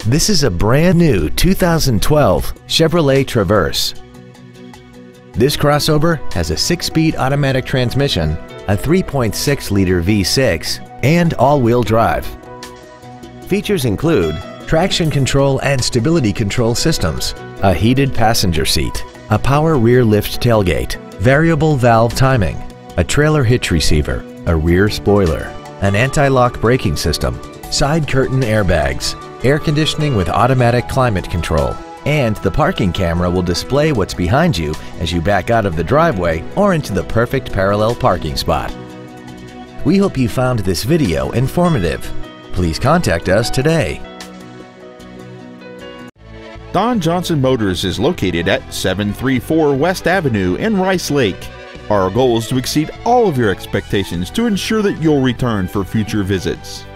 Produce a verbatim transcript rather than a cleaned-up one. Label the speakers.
Speaker 1: This is a brand new two thousand twelve Chevrolet Traverse. This crossover has a six-speed automatic transmission, a three point six liter V six, and all-wheel drive. Features include traction control and stability control systems, a heated passenger seat, a power rear lift tailgate, variable valve timing, a trailer hitch receiver, a rear spoiler, an anti-lock braking system, side curtain airbags, air conditioning with automatic climate control, and the parking camera will display what's behind you as you back out of the driveway or into the perfect parallel parking spot. We hope you found this video informative. Please contact us today.
Speaker 2: Don Johnson Motors is located at seven thirty-four West Avenue in Rice Lake. Our goal is to exceed all of your expectations to ensure that you'll return for future visits.